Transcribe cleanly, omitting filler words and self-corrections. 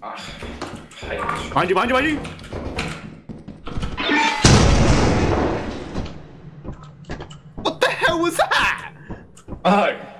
I hate this. Behind you, behind you, behind you! What the hell was that? Oh.